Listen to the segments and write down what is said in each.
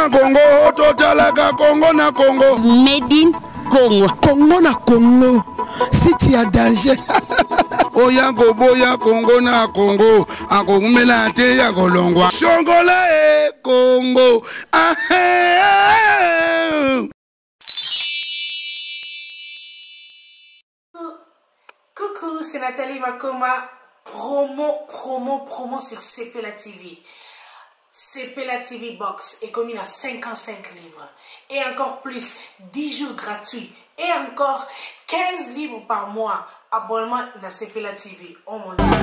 na Congo, totalaka Congo na Congo. Made in Congo. Congo na Congo. Si tu as danger. Oya boya Congo na Congo. Akomela te ya kolongwa. Shongola e Congo. Coucou, c'est Nathalie Makoma. Promo sur CP La TV. CP La TV Box est commis à 55 livres. Et encore plus, 10 jours gratuits. Et encore 15 livres par mois. Abonnement dans CP La TV. Oh mon Dieu.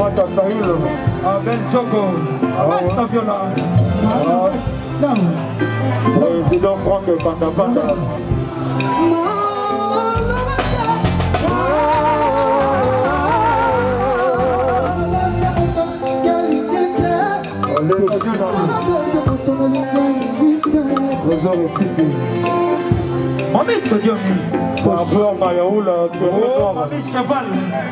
Mata Saïl, Ben Djogo, Ben Saviola, Président Franck Pandapanda. Trésor et Sylvie. Mamie Tsodium. Rappeur Mayaoula. Oh, Mamie Cheval.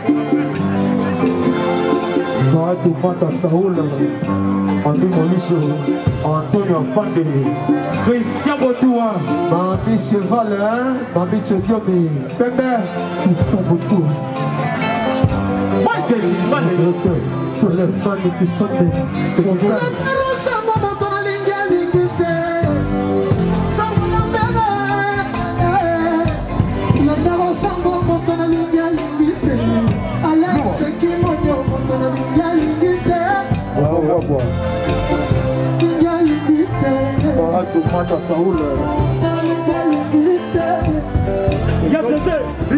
Maratou Mata Saoul. Andy Molicho. Antonio Fande. Christian Botoua. Mamie Cheval. Mamie Tsodium. Pepe. Christian Botoua. Michael. Michael. Tous les fans qui sont c'est comme ça. Mata Saoul. Il y a blessé.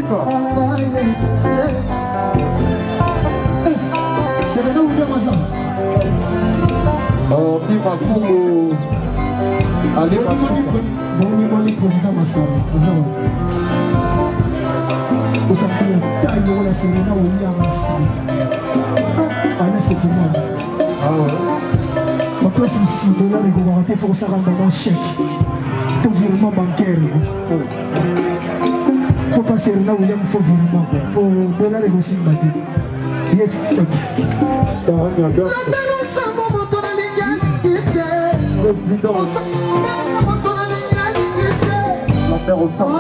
C'est maintenant où il y a Mazan. Oh, viva Congo. Allez, Bon, on est président Mazan. Vous savez, taille de la série, là où il y a Mazan. Ah, mais c'est pour moi. Ah ouais. Ma place aussi, $, il faut arrêter, il faut que ça rentre dans mon chèque. Ton virement bancaire. Pour passer là où il y a un faux virement. Pour $, il aussi battu. Il est fait. Président. La terre au centre.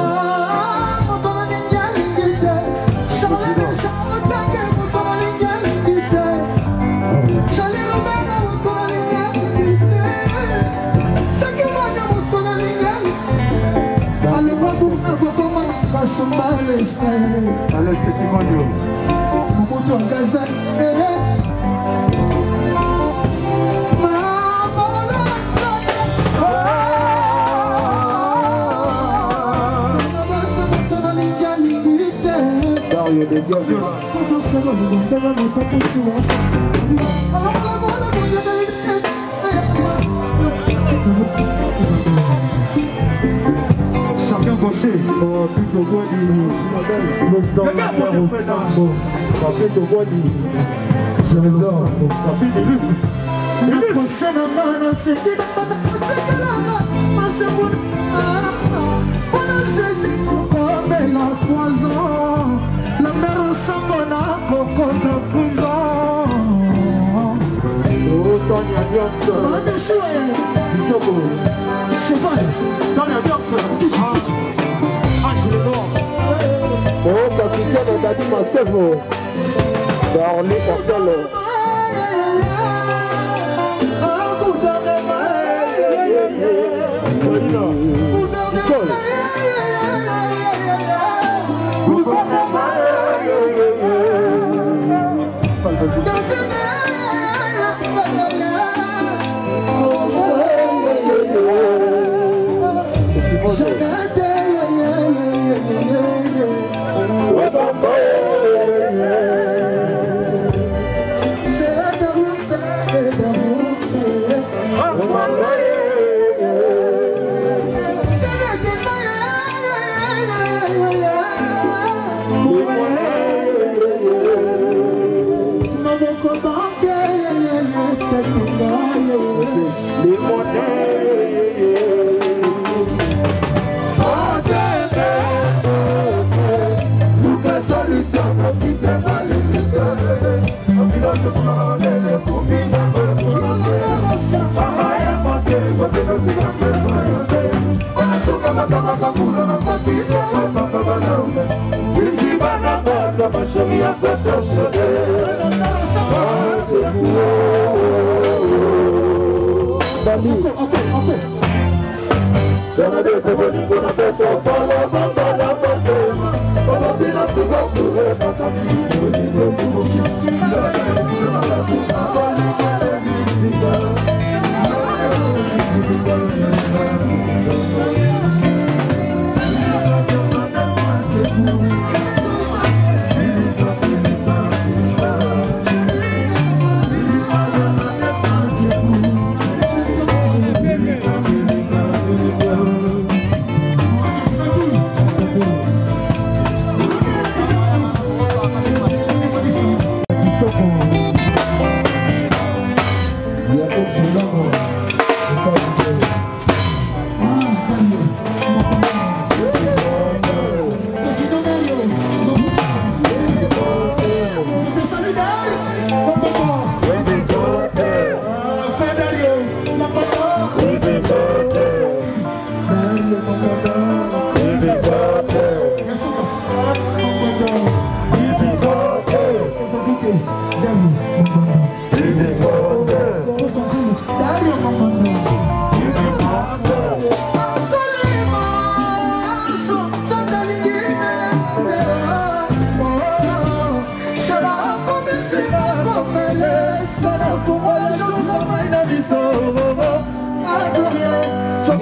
Allez, c'est qui mon Dieu? Mobutu Ngaza. Dario des dieux. Chacun gaucher. Plutôt quoi du oh, capitaine, on t'a dit ma sève. Darlé, Marcel.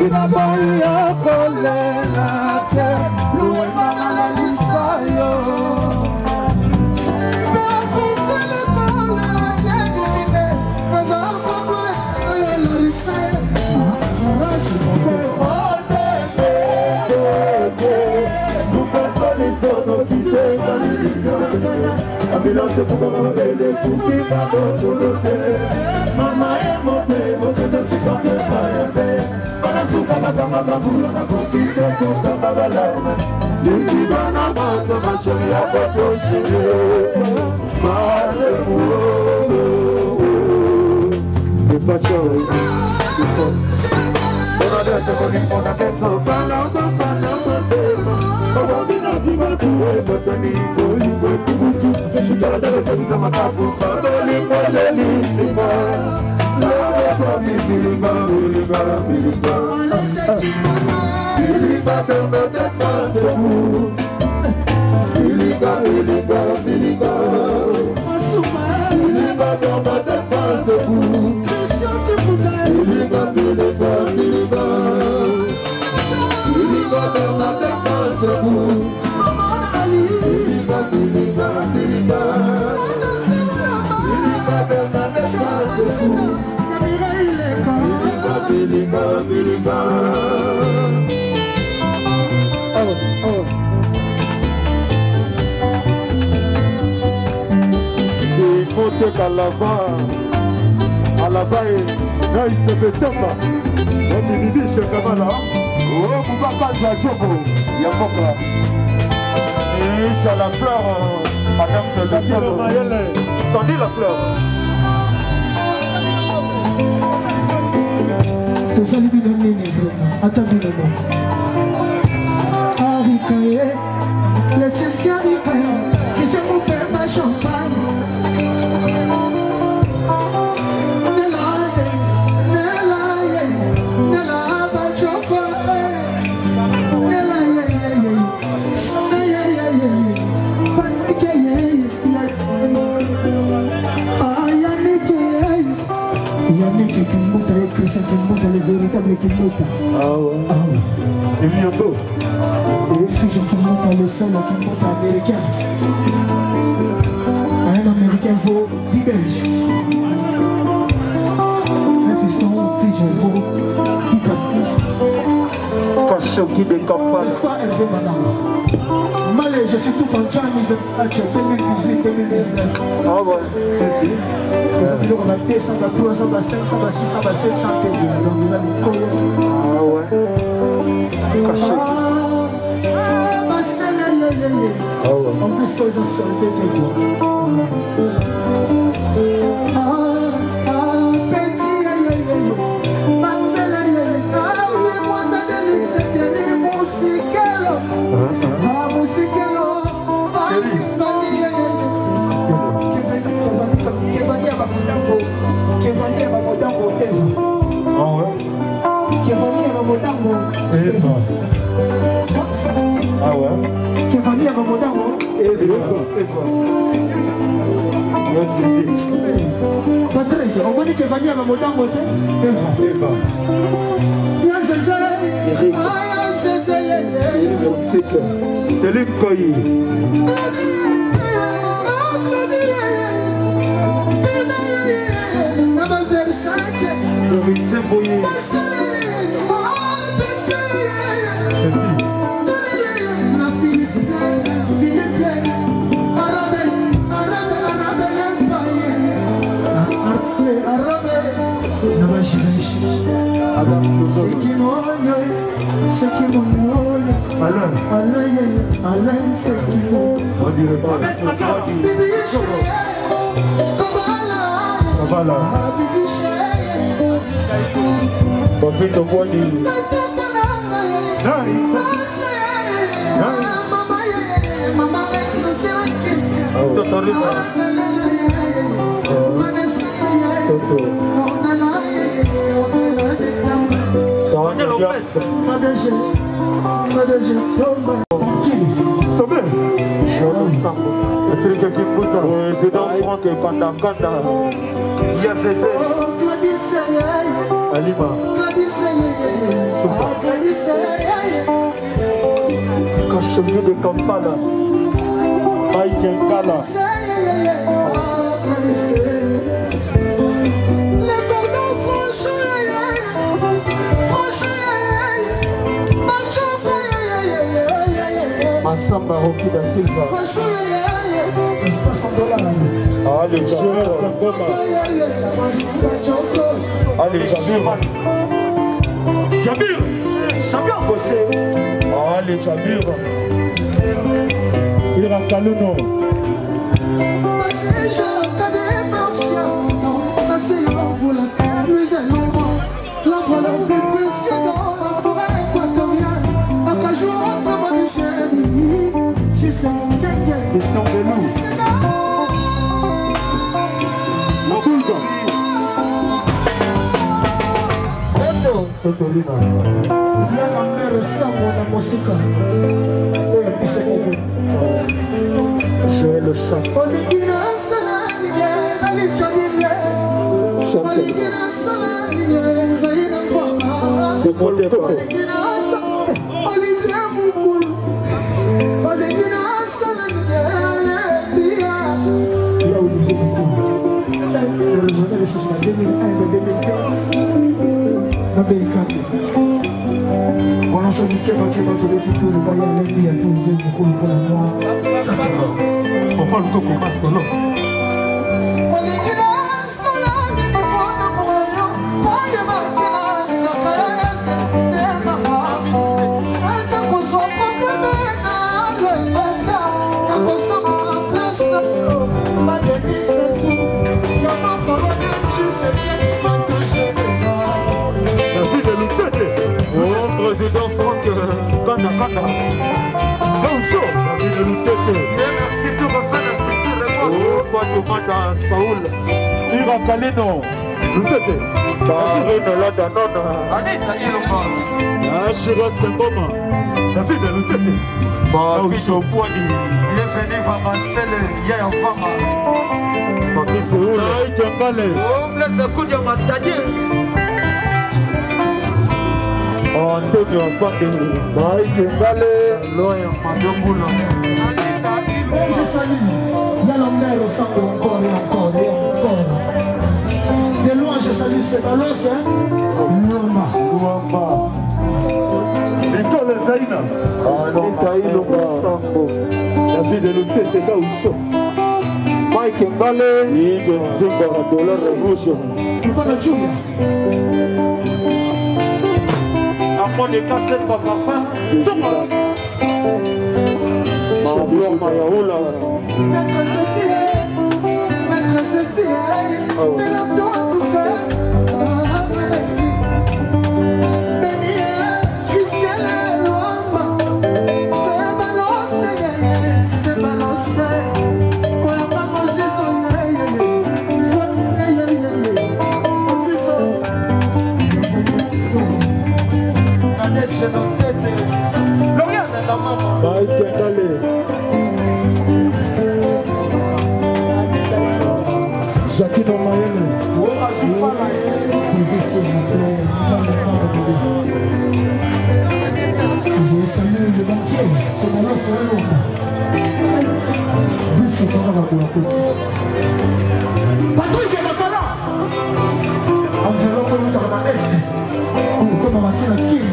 Tina boya kolela te Loue manala lisayo Sita kufele kolela te Gusine Naza apakule Ayo larisayo Sarashi moke Ote Nous personne les autres qui s'est ambulance pour commander les soucis par notre côté. Maman est montée, montée de psychante faillée. On a tout comme la boule, on a conquisté tout comme la larme. Les qui donnent à moi de ma chérie à votre chérie. Ma c'est pour c'est pas chaud, c'est fort. On a des témoignages, on a des enfants, on a des enfants. On va bien vivre tout et votre niveau, niveau tout. Je suis dans la service à ma table, on va les lissima. La voix miliba, miliba, miliba. Miliba dans notre passe vous. Miliba, miliba, miliba. Miliba dans notre passe vous. Miliba, miliba, miliba. Miliba dans notre passe vous. Miliba, miliba, miliba. Miliba dans notre passe vous. Miliba, miliba, miliba. C'est monté qu'à là-bas, là il se fait tomber. On dit Bibi chez Kamala. Oh, Boubaka Djajobo, il y a pas là. Et sur la fleur, Madame Sejatiano Mayele, sans dire la fleur. Te salut de nene, frère. Attends bien le nom. Arikaye, Laetitia Arikaye, qui c'est mon père, ma champagne. Véritable Kimota. Ah ouais. Ah ouais. Et bientôt. Et Fijan Kimota, le seul Kimota américain. Un américain vaut 10 Belges. Un fiston Fijan vaut 10 Belges. Kachoki de campagne. N'est-ce pas Hervé Madame? Malé, je suis tout en Johnny de 2018-2019. Ah ouais. Les amis, on a 200, 300, 500, 600, 700 témoins. Donc vous allez courir. Ah ouais. Kachoki. Ah ouais. En plus, quand ils ont sorti des témoins. Ah ouais. Patrick, on m'a dit que Vania va monter en côté. Eva. C'est lui qui c'est dans le que Kanda. Il y a Cécile. Alima. Souba. Khashoggi de Kampala. Mike Ngala. Massamba Rocky da Silva. C'est $60. Ah, les Jabir Sangoma. Allez, Jabir. Jabir, ça vient bosser. Allez, Jabir. Ira Kaluno. Question de loup. Totolina. Il y a la mère sang dans la musique. Et puis c'est bon. Joël le chat. C'est mon départ. Pourquoi le coco passe pour l'autre? Président Franck Kanda. Bonjour, la ville de Loutete. Merci de refaire la petite réponse. Oh, quoi de Mata Saoul. Ira Kaleno. Loutete. Karine Ladanona. Anita Iloma. Ashira Sengoma. La ville de Loutete. Babicho Boani. Il est venu voir Marcel Yaya Fama. Papi Saoul. Aïe Kambale. Oh, blesse Koudia Matadie. Antonio Fande, Mike Ngale, Loya Mandongula. Et je salue, il y a la mer au sang encore et encore et encore. De loin, je salue ces balos, hein. Luamba. Nicole Zaina. Anita Iloma Sambo. La vie de Loutete Gaousso. Mike Ngale, Ige Nzimba, Dollar Revolution. Nicole Julia. Après les cassettes papa fin, Mario Mayaoula. Maître Sophie, mais la doit tout faire. Béni, Christelle, Loamba. C'est balancé. Pour la maman, c'est son Mike Ngale. Jacquino Mayele. J'ai salué le banquier, c'est maintenant c'est un homme. Plus que ça va pour la côte. Patrick est là. Environ comme dans la Est. Ou comme on va dire la King.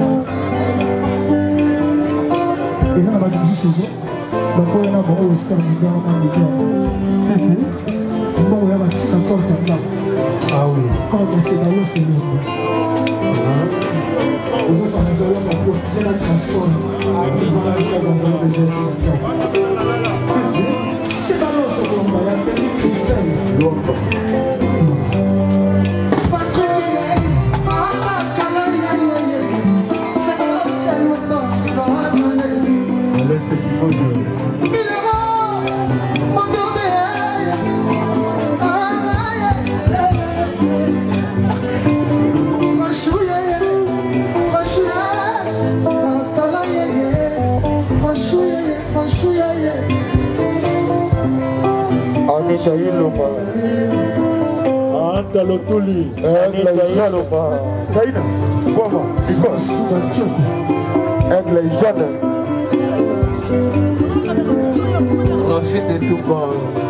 Et ça va dire chez eux. Donc on a un bon Oscar du gars en Amérique. C'est. Bon, il y a un petit encore comme là. Ah oui. Quand on s'est dans l'eau, c'est l'eau. Les autres, on a la peau, il y a la transport. Ils vont la faire dans un projet. C'est dans l'eau, c'est bon. Il y a un petit Christelle. Antalotuli, Aigle jeune, Saïna, comment, Bikos, Aigle jeune. Profite de tout bon.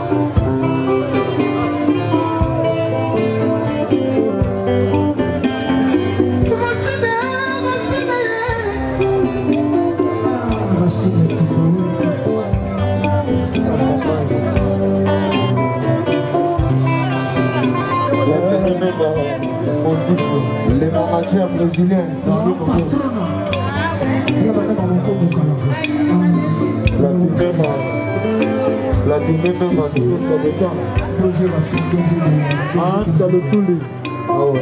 Les managers brésiliens dans le monde. La team même ça dépend. Ah, dans le toulé. Ah ouais.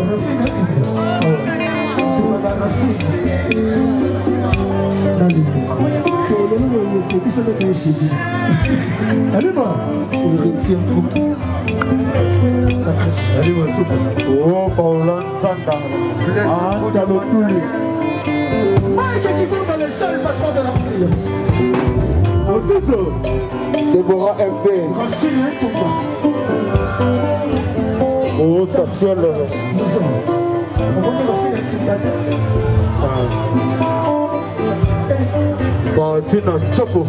Allez, moi. Oh, Paulan Santa. Ah, dans le toulé. Mike qui compte dans les seuls patrons de l'Empire. Déborah MP. Racine et Tomba. Oh, ça soit le. On va faire Racine et Tomba. Bon, tu n'as pas chapeau.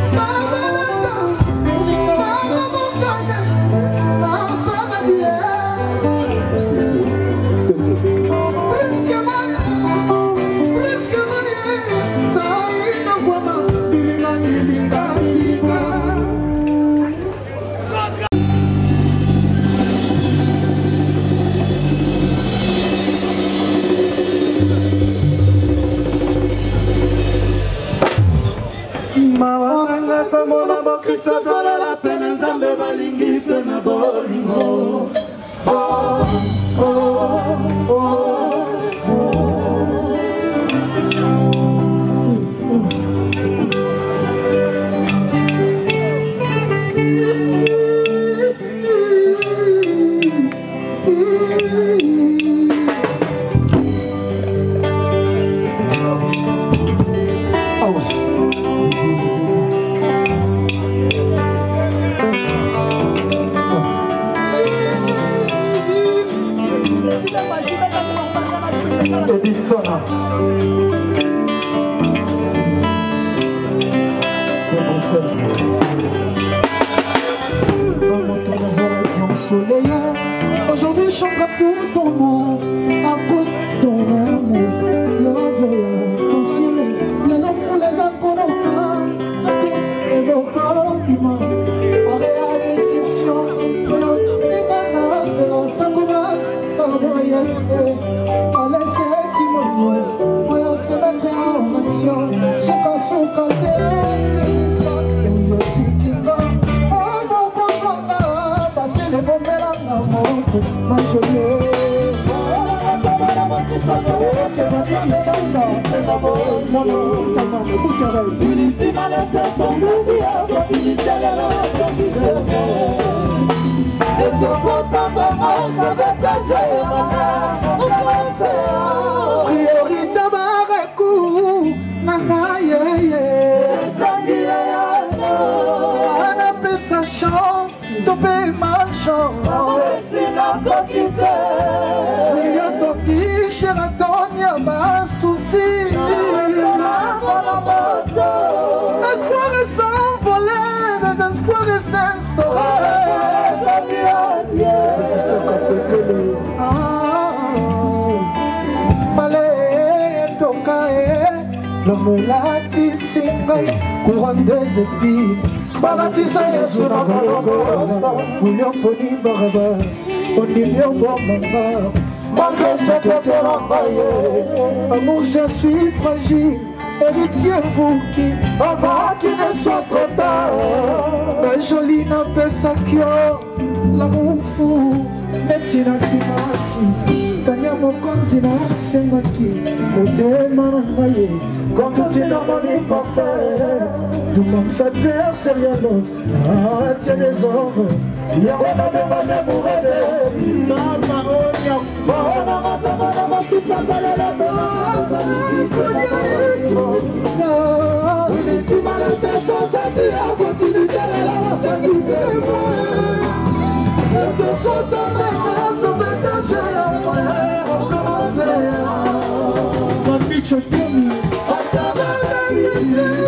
Aujourd'hui, je chante tout ton nom à cause de ton amour. Ton ciel, le nom pour les enfants, et vos corps humains. En réalisation, c'est longtemps qu'on va s'envoyer. On laisse qui m'ont on se mettre en action. Chacun son cancer, ma jolie priorité baraku nangaye ana pesa chance tope ma chance Sheraton, ma souci. L'espoir est s'envoler, les espoirs s'instaurer. L'homme l'a tissé, couronne des épines. Balatisa Yesu na Gologo, William Pony Barabas, Onilio Bomamba. Malgré cette terre-en-baye, amour, je suis fragile. Héritier, vous qui, avant qu'il ne soit trop tard. La jolie n'a pas sa cœur, l'amour fou, Netina Kimati. Tania mon continent, c'est moi qui, au démarre-maye. Quand tout est harmonie parfaite, tout le monde s'adverse, c'est rien d'autre. Ah, tiens les hommes, il y a un homme qui va mourir. Maman, oh,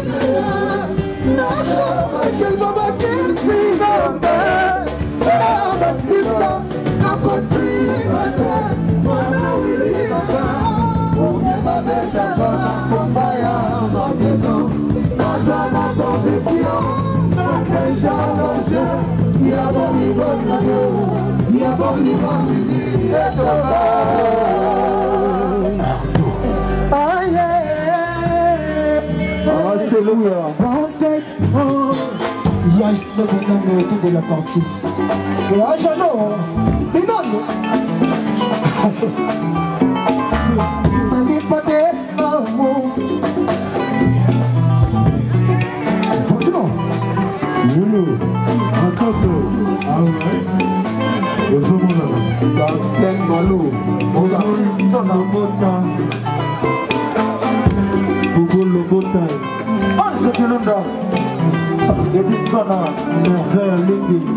Il y a le bonhomme de la partie. Et à Jeannot, mais non, on n'est pas des amours. Franchement, Yolo, Akoto, Aoué, le Zomola, Tanten Malo, Mogori, Sonamota, Google Lobota, Anse Kilunda, David Sana, Norvège Lingi.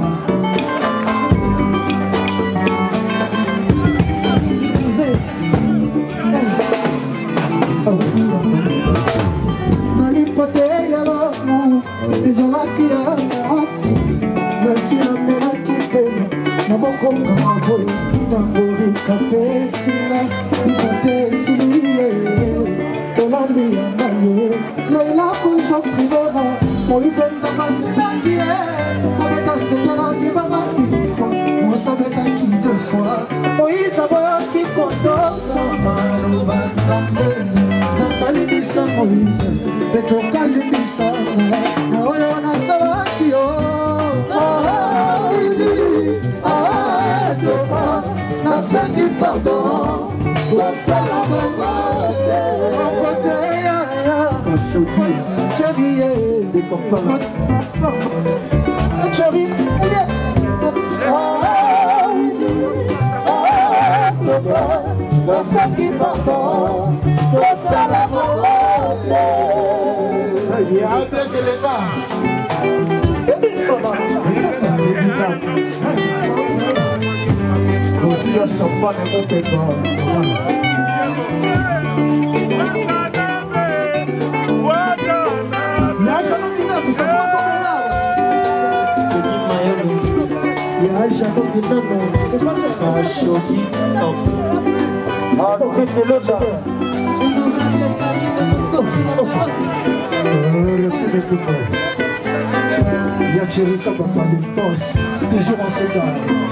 Yachirika Baba le boss, toujours en cédar.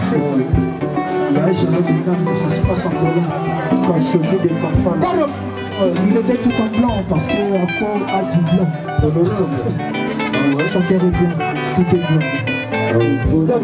Ça se passe en dollar. Il était tout en blanc parce qu'il y a encore à du blanc. Son père est blanc, tout est blanc.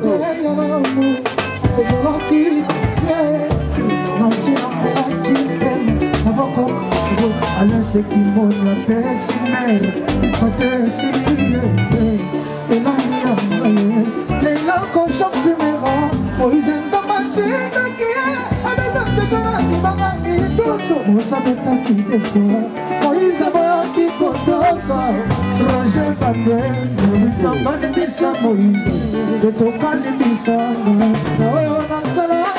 Alain c'est qui m'ont la peste mère, côté c'est et là les là qu'on choque numéro, ils aiment ta matinée qui est à la date de la mama et tout. Moi ça m'est qui des fois, ils savent qui compte ça. Roger Manuel, nous sommes les missa Moïse, de ton cas les missa, on a ça là.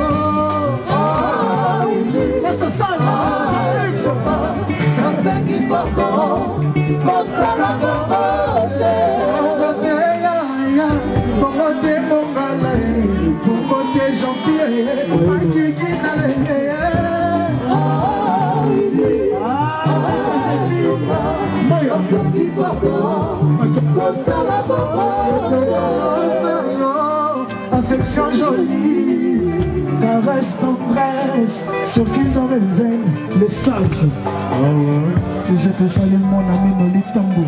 Affection jolie, caresse tendresse, circule dans mes veines, les sages. Je te salue mon ami Noli Tambo.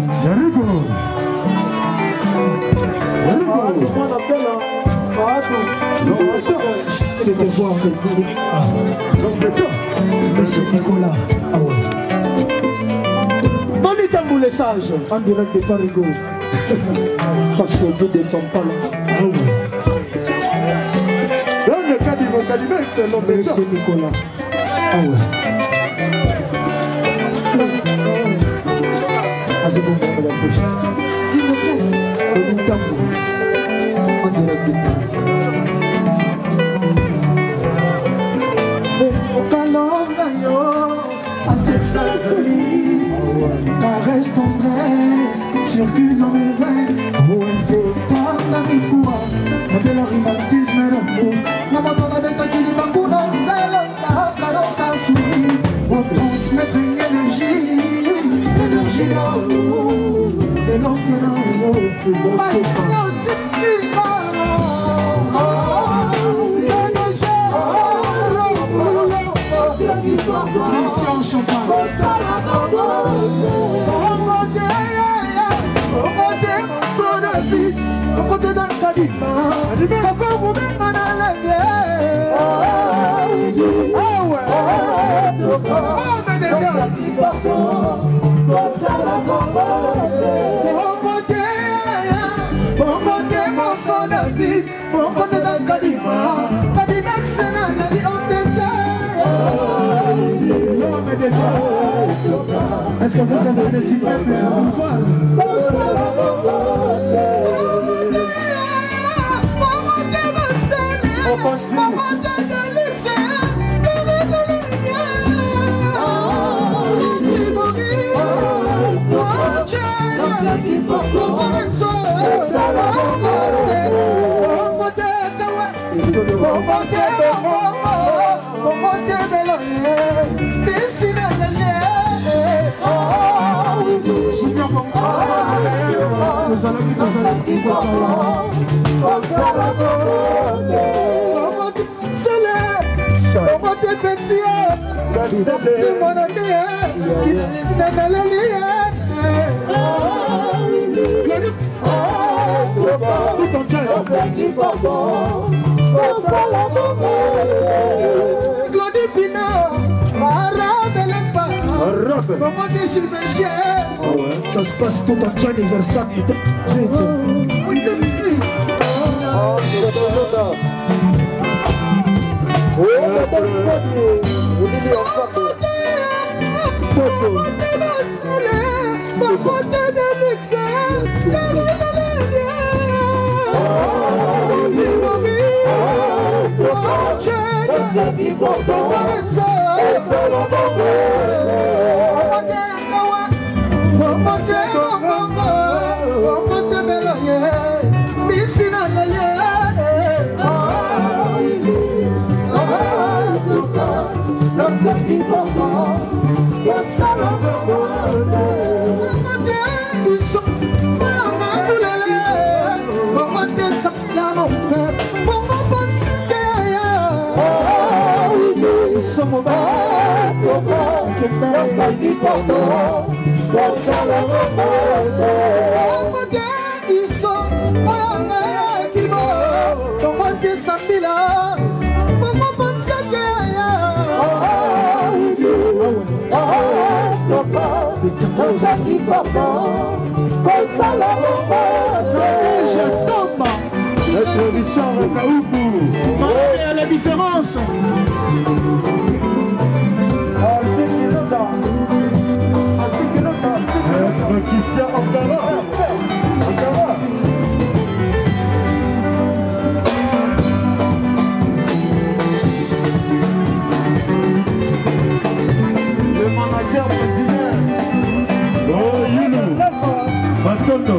Je te vois avec Monsieur Nicolas. Ah ouais. Noli Tambo les sages, en direct de Parigo. Parce que vous ne sommes pas là. Ah ouais. Dans le cas du vocabulaire, c'est l'homme de Monsieur Nicolas. Ah ouais. Ah, c'est pour faire la poste. S'il vous plaît. Noli Tambo. En direct de Paris. Et au calor d'ailleurs, avec sa folie, car caresse tendresse circule dans mes veines. Oh, elle fait tant d'amikoua, de la romantisme d'amour. La moto avec un kili bakou dans zèle, la cadence à sourire. Pour transmettre une énergie, l'énergie d'amour. Et non, que non, parce que non, c'est Christian Champagne. Son David, au côté d'un cadima, encore vous même en allez. Ah ouais. Oh mais des gars. Bon côté mon son David, au côté d'un cadima, cadima c'est la vie en détail. Non mais des gars. Est-ce que vous avez décidé de vous voir? Ça se passe tout en Johnny Versace. À la différence. Christian Abdallah. Le manager président. Oh, Yulu. Matondo.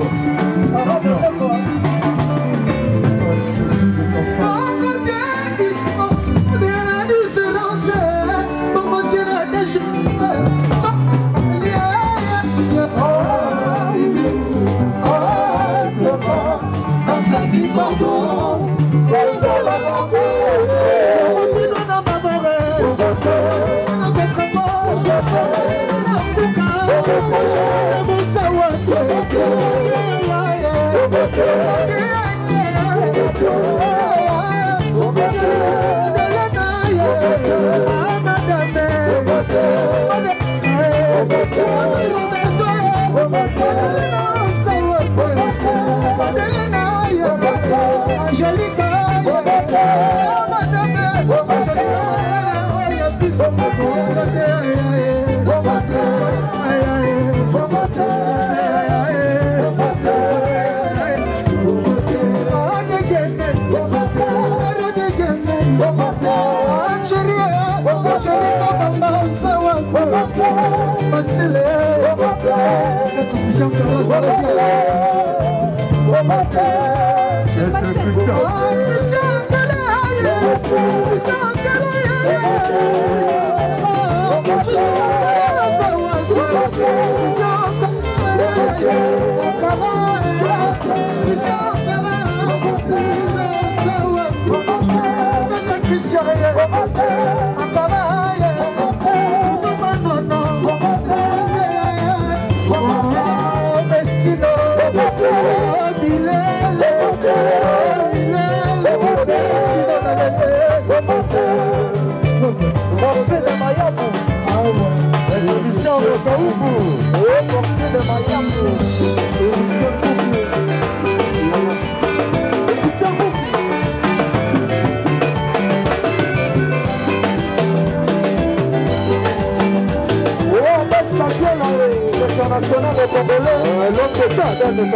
Christian Ferraz. National congolais, l'autre état dans le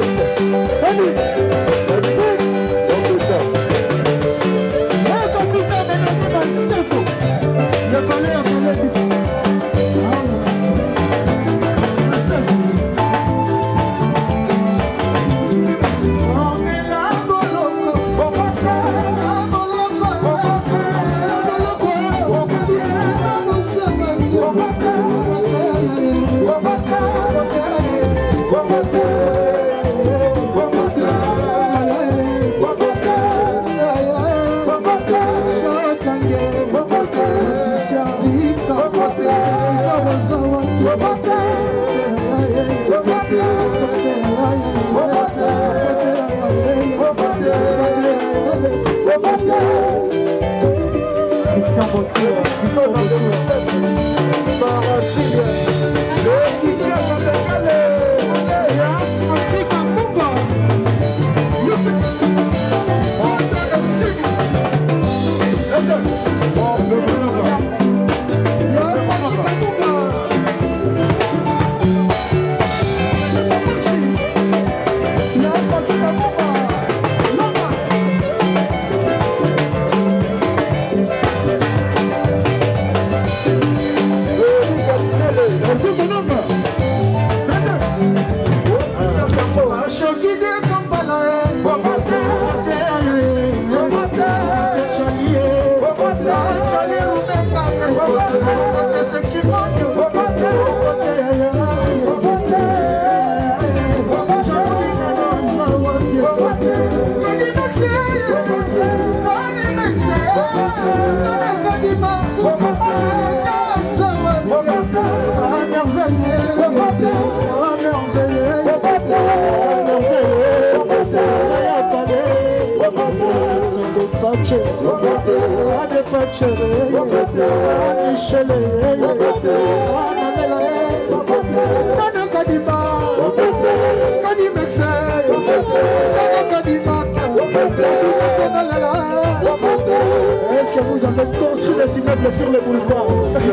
Est-ce que vous avez construit des immeubles sur les boulevards?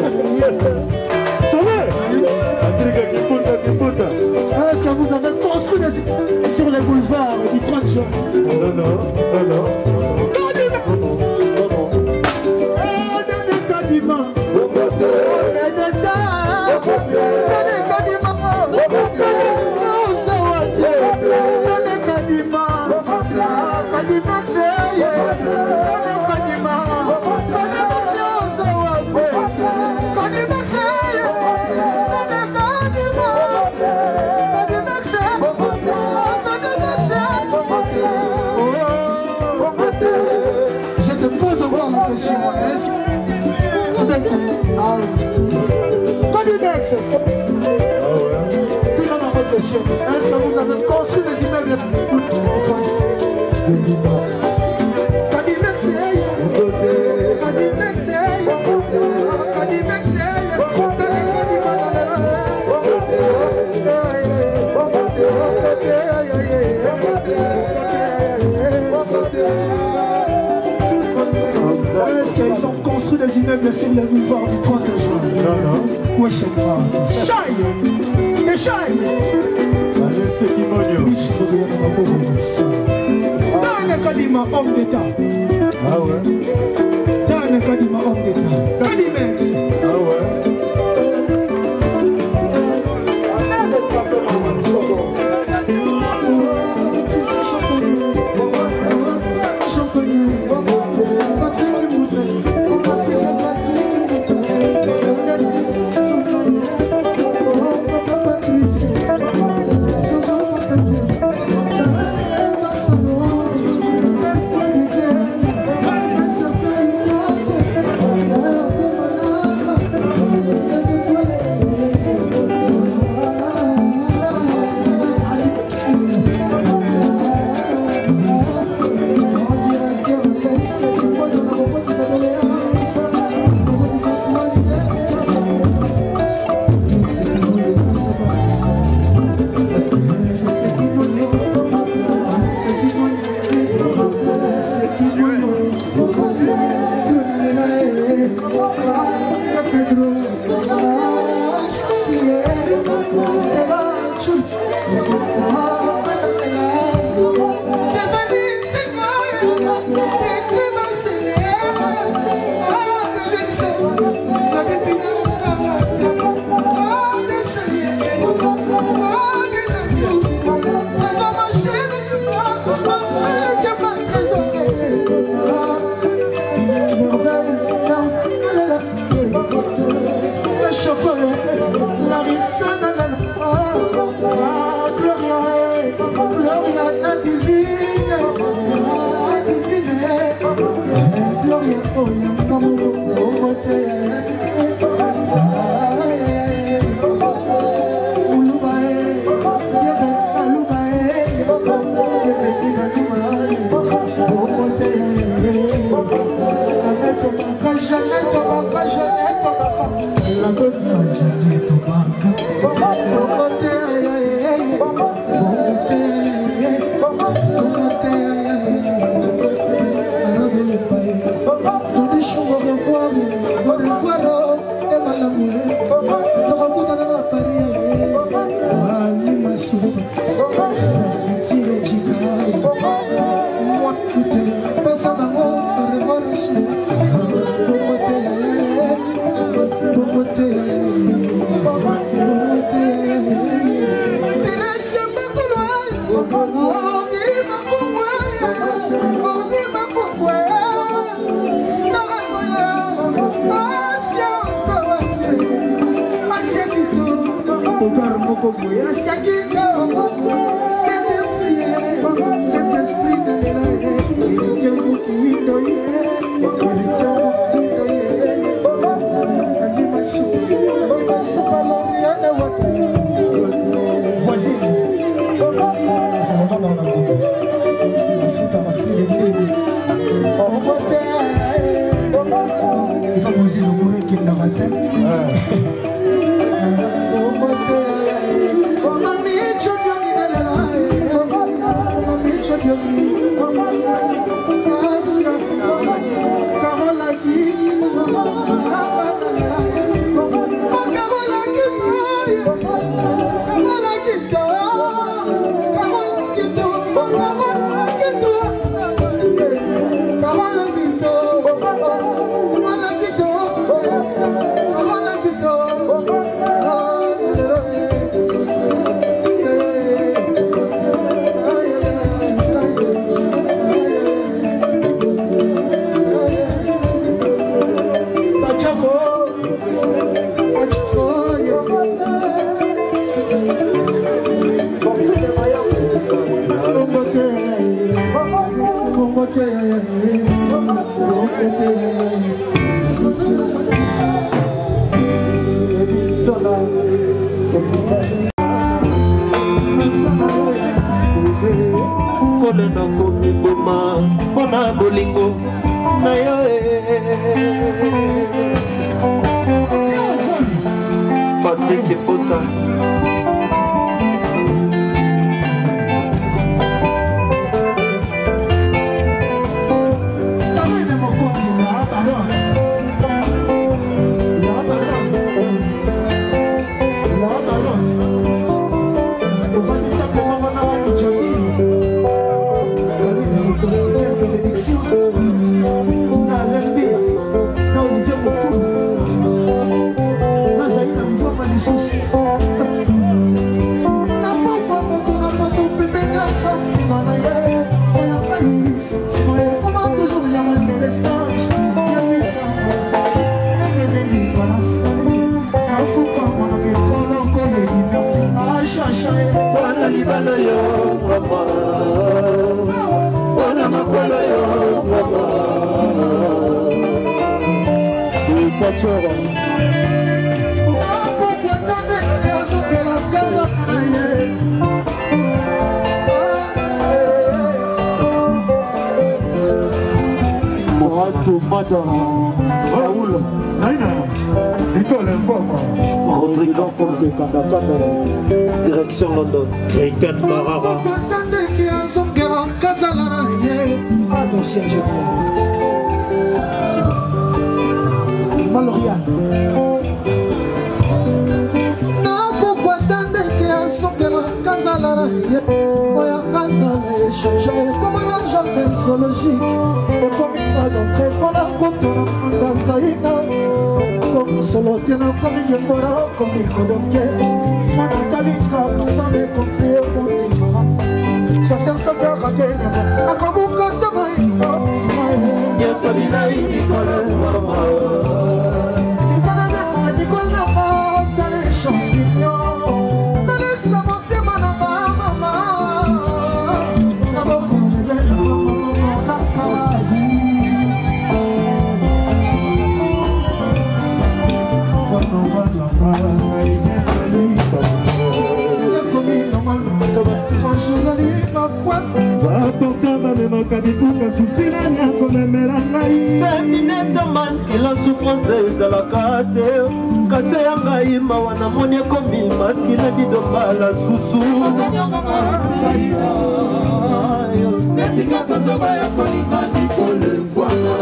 Est-ce que vous avez construit des immeubles sur les boulevards du 30 juin? Non. Je te pose encore la question. Est-ce que vous avez construit des immeubles Est-ce qu'ils ont construit des immeubles sur le boulevard du 30 juin? Non. Quoi, Chaille. Allez, c'est qui m'a dit? Dans le Kadima, homme d'État. Ah ouais? Dans le Kadima, homme d'État. Kadimex. Ah ouais? Direction London. Ricard Barara. Ah non, c'est bon. Maloriane. Non, pourquoi t'en es qui a son cœur Casalara? Oya Casala échanger comme un jardin zoologique. Et comme il va d'entrée pour la côte, on a Saïna. Comme solo tiene comme il y a comme il connaît. Manatalika, comme dans les conflits au monde. Chacun sa terre à gagner. À comme on compte de maïna. Yasabina, il faut le maman. Si t'as la mère, on a dit qu'on n'a pas dans les champignons. Dans les sabotés, maman. D'abord, on est là, on a paradis. koyoka bibuka susi nani akomemela ngai feminete maskile souffrance ezalaka te kase ya ngai mawa namoni ekomi maskile didobala susu netikaka nzoba ya kolinga nikolengwana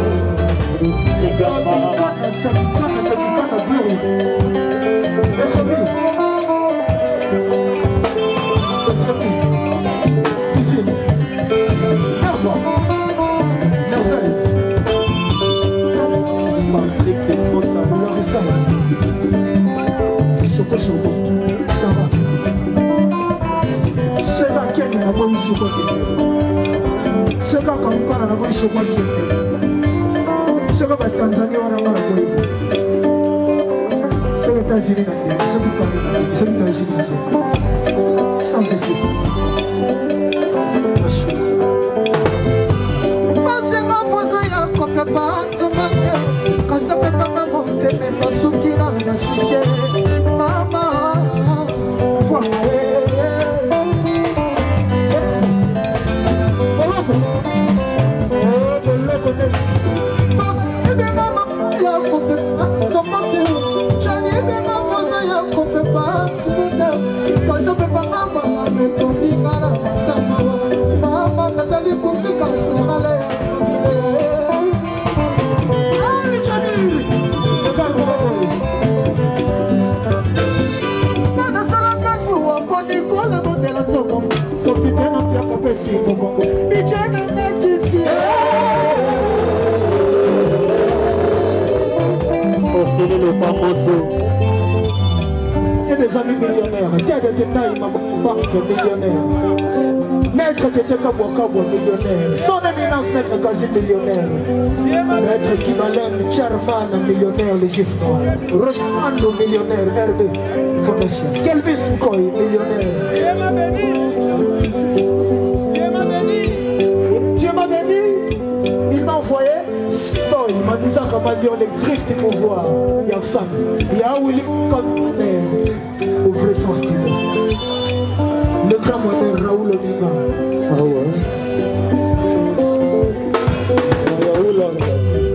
Seka kampana na kwa shokwa kete Seka ba Tanzania wana mara kwa hiyo Seka Tanzania na kwa Seka Tanzania Seka Tanzania sans effet Masenga poza ya kope pa Nzomane Kasa pepa mamo Teme masukira na susie Mama Fwa et des amis millionnaires, Tede Tenaï, ma banque millionnaire, Maître Teteka Boakabo millionnaire, son éminence Maître Kazi millionnaire, Maître Kimalen, Chairman millionnaire, le Gif Noir, Rochando millionnaire, RB Fondation, Kelvis Koy millionnaire. Dieu m'a béni, il m'a envoyé. Il m'a dit ça comme les griffes du pouvoir. Il y a ça. Il y a Willy Conner au vrai sens du mot. Le grand modèle Raoul Onima. Ah ouais. Raoul Onima.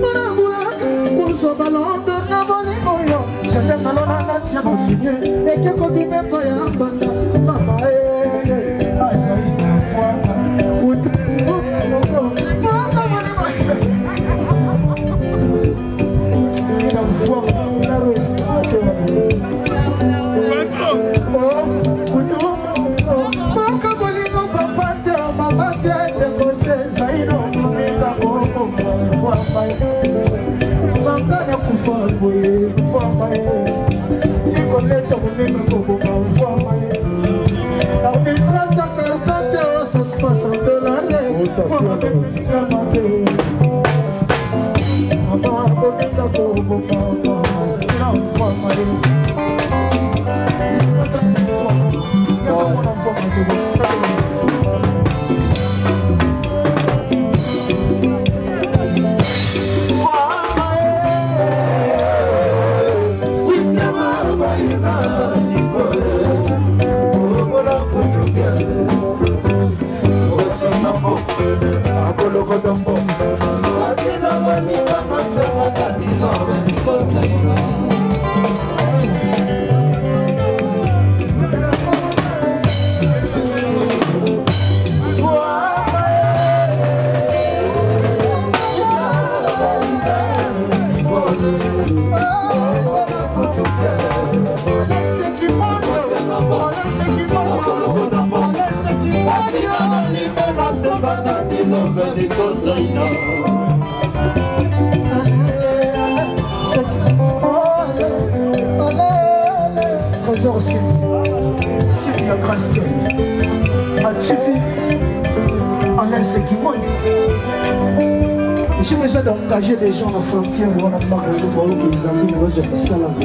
J'ai besoin d'engager des gens à la frontière où on a marre de voir qu'ils amis, moi j'ai ça là.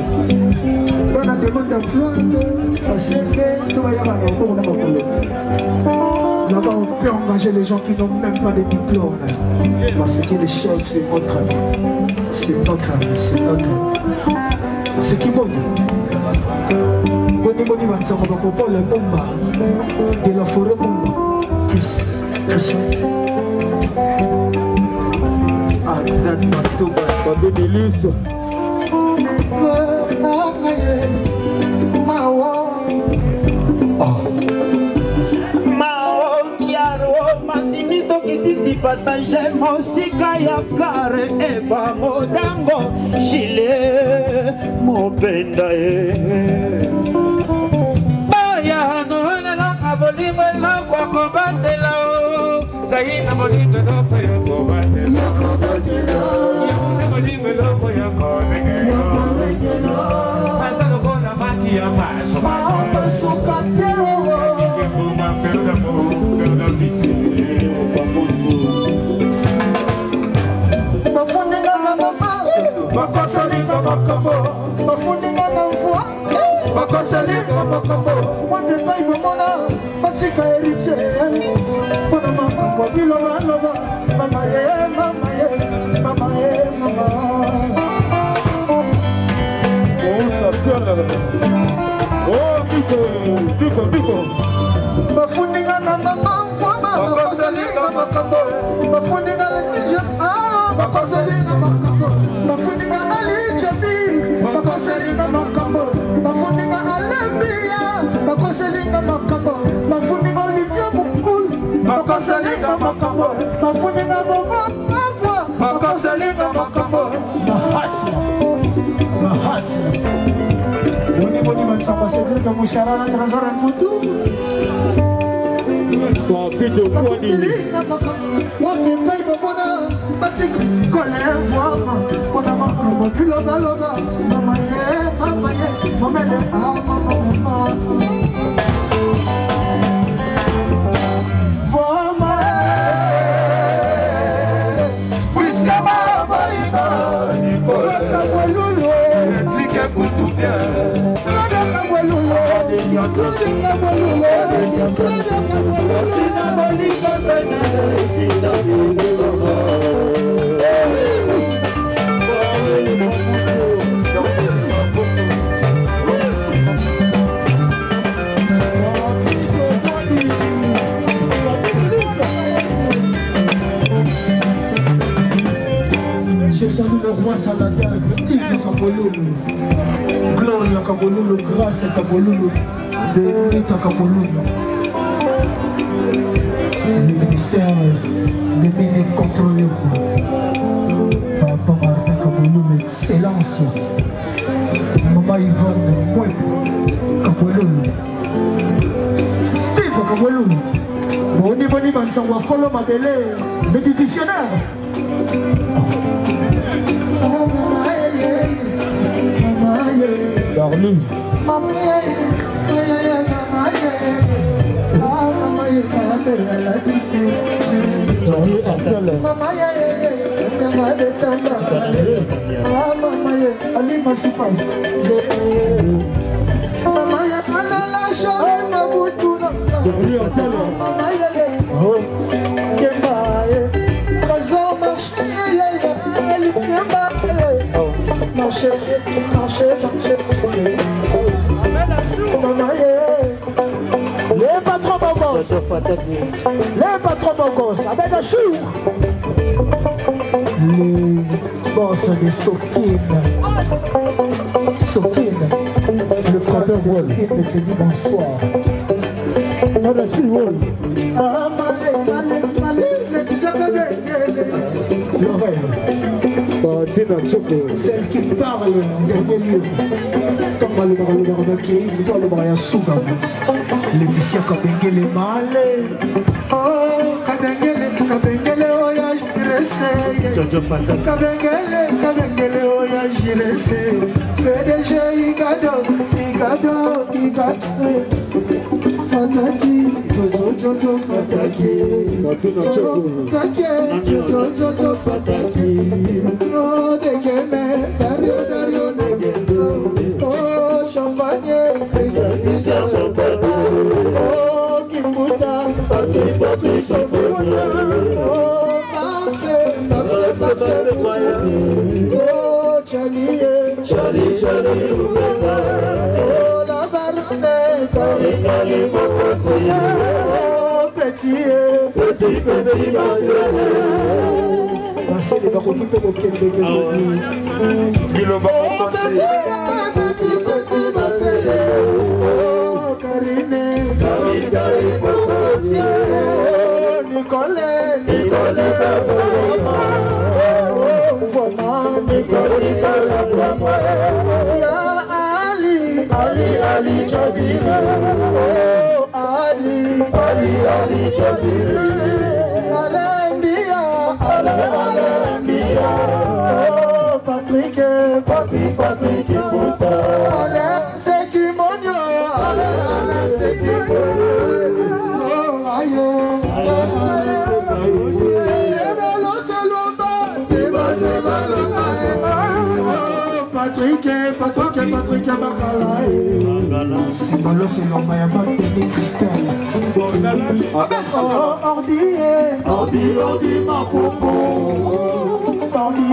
Dans la demande d'emploi, là-bas on peut engager les gens qui n'ont même pas de diplôme. Parce que les chefs, c'est notre ami. C'est notre ami, c'est notre ami. Ce qui vaut. Boni Boni Mansako, le Mumba de la forêt Mumba. Christian. Santé délice. Passager mosika ya kare eba modango chile mopenda baya no na abolingo na kwa kobatela o zaina bolingo no kwa kobatela ya bolingo no kwa kobatela pasalo kona maki ya maso masuka teo que puma pelo amor pelo piti Bakosalinga makambo, bafuninga na mvua. Bakosalinga makambo, wande pai mona, batika erite. Bona makambo bilova lova, mama ye, mama ye, mama ye, mama. Oh, ça sonne. Oh, pico. Bafuninga na mama mvua, bakosalinga makambo, bafuninga na nija. Bakosalinga makambo, bafuninga ali chabi, bakosalinga makambo, bafuninga alembia, bakosalinga makambo, bafuninga Olivier Mukul, bakosalinga makambo, bafuninga Bobo Ava, bakosalinga makambo. Mahati. Boni mansapa sekreta musharana trazara mutu. Papito Kwani. Wake pai babona, batik kole vama, kona makambo kiloga loga, mama ye, mama le, mama. Vama, puisque mama ina, nipola kabwelulu, tike kutubia, kada kabwelulu, kada kabwelulu, sina bolika sana, ina je salue le roi Salada, Steve Kabolulu, Gloria Kabolulu, Grâce Kabolulu, Benita Kabolulu. Le ministère des mines contrôlés. Papa Martin Kabolulu, excellence. Maman Yvonne Mouette Kabolulu. Steve Kabolulu. Boni Mansanwa Kolo Mabele, le divisionnaire. Darly. Darly Artel. Les patrons bongos, les patrons bongos, avec un chou. Les boss de Sofine, le frère de Sofine était dit bonsoir. Celle qui parle en dernier lieu. Comme le Laetitia Kabengele Male. Oh, Kabengele, oya jirese. Kabengele, oya jirese. PDG Igado. Fataki, Jojo, Fataki. Jojo, Fataki. Oh, Degeme, Dario, Negendo. Oh, Champagne, Frisa, oh, Kimbuta, Pati, Sofia. Oh, Maxe, oh, Charlie, oh, la Barne, Kali, oh, Petit, Marcel. basele bakoki mpe kokendeke biloba mokonzi Karine Nicole Ya Ali Chabira Ali Chabira Alembia Patrick Puta Alain Sekimonio Alain Sekimonio aye Patrick Bakala Simolo c'est l'homme ya pas de cristal Ordi Makoko Ordi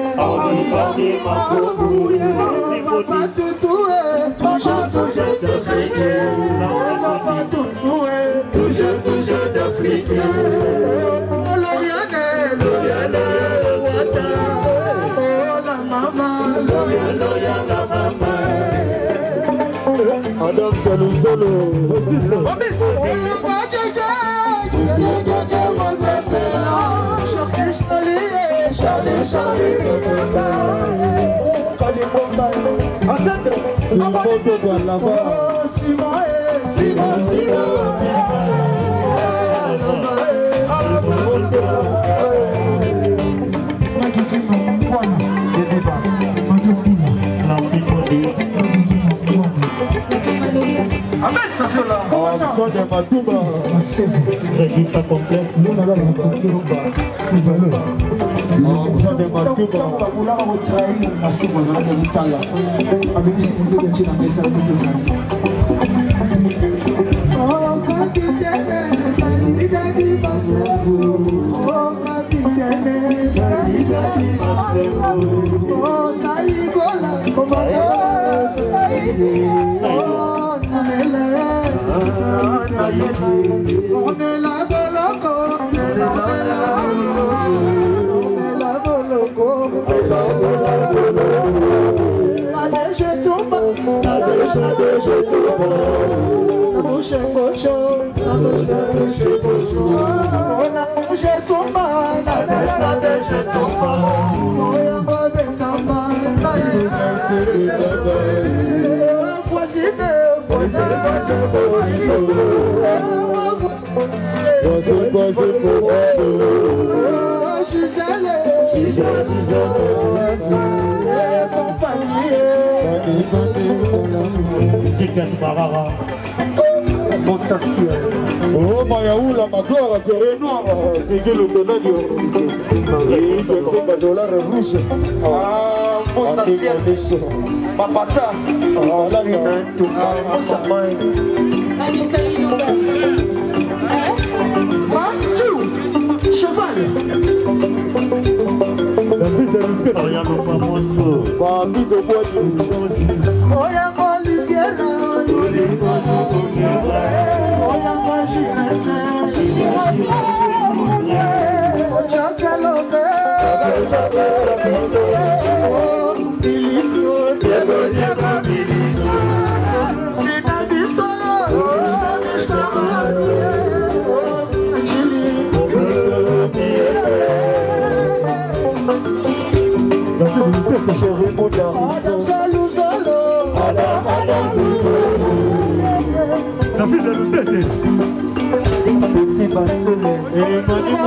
Makoko Papa Toutoué toujours d'Afrique Papa Toutoué toujours d'Afrique L'Oriane Wata Oh la maman L'Oriane la maman Adam Solo Amen, ça fait là. Son de Matouba. Registre complexe. Nous n'avons pas de c'est valeur. Son de Matouba. On a retrahi à ce moment-là de l'Italie. Avec ce que vous avez dit dans les années de Oh, capitaine, Oh, Mayaoula, ma gloire, Guerre Noire, dégué le Donadio. Et c'est $5 rouge. Ah, Moussa Ciel, Papata, la Moussa Maï. Cheval. La vie de l'esprit, rien ne pas moi ça. Pas vie de bois du Oya Moliviera, Oya Majinese, Chakalobe, Oh, Bilino, Tina Bisolo, Adam Saluzolo, Adam La vie de l'esprit. Petit Basile, Et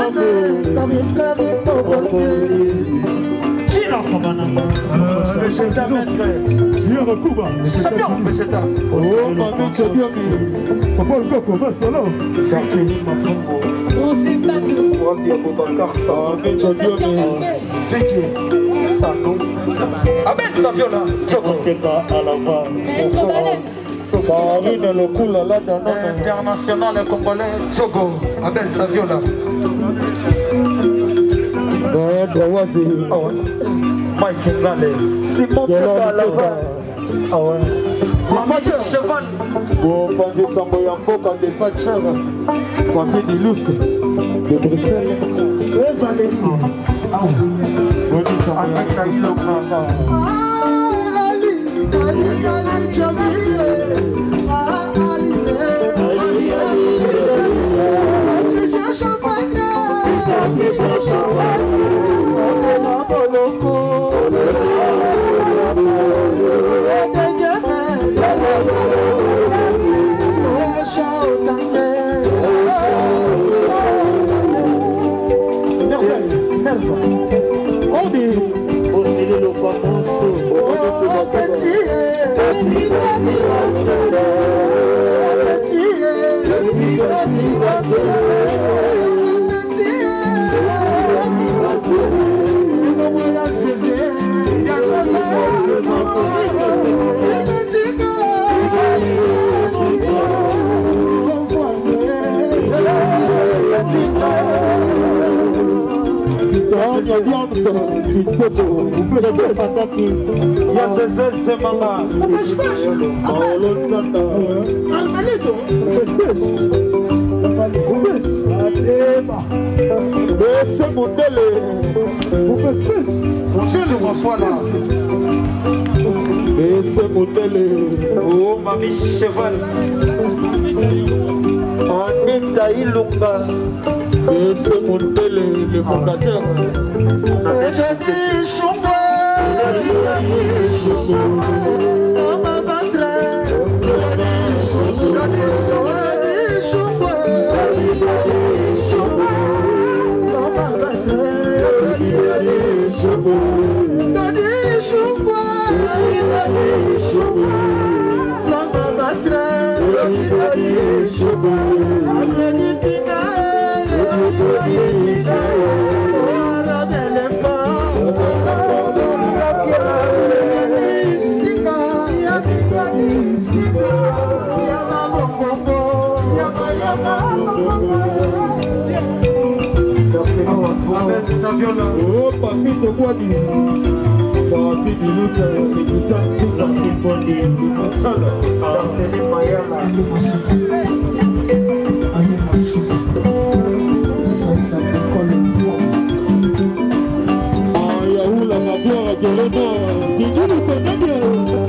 Vegeta maître, Vieux Cuba. Sabian Vegeta. Oh, Mami Tchobiami. Papa le coco, va se là. Zakeli Makambo, Wabi Aboubacar Sa, Mami Tchobiami. Feki, Sano, Amen Saviola, Tchoko, À la voix. Karine le cool à la dana. international congolais, Tchoko, Amen Saviola. Mike Ngale, Simon Peka Lava, Mamadi Cheval, Panzi Sambo ya mboka de Pachara. Kwame Dilusi de Bruxelles. Valérie, Oh, Mamie Cheval. Anita Ilunga. Et c'est mon télé, le fondateur. Oh, papi de Guadi, papi de Lusa, et tout ça, c'est la symphonie du Massala, d'Arteli Mayala. Ah, Yahoo, la Maboua, Guerrero, Didi, le Tonabia.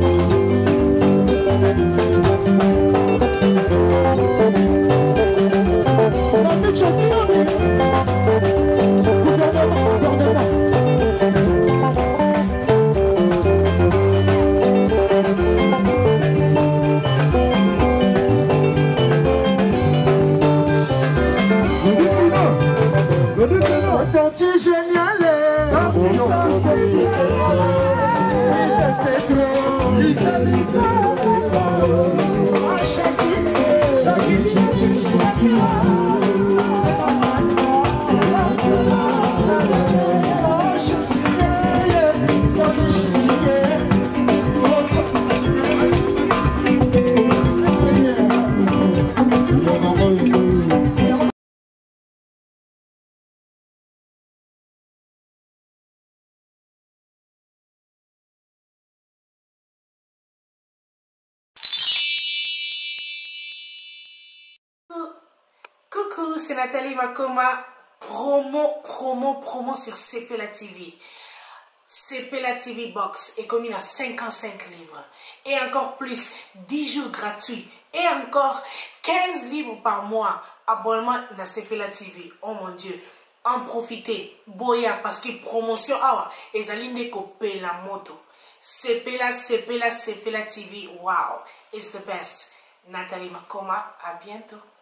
Coucou, c'est Nathalie Makoma. Promo sur CPLA TV. CPLA TV Box est commis à 55 livres. Et encore plus, 10 jours gratuits. Et encore 15 livres par mois. Abonnement à CPLA TV. Oh mon Dieu. En profitez. Boya parce que promotion awa. Et zaline copier la moto. CPLA TV. Wow. It's the best. Nathalie Makoma. À bientôt.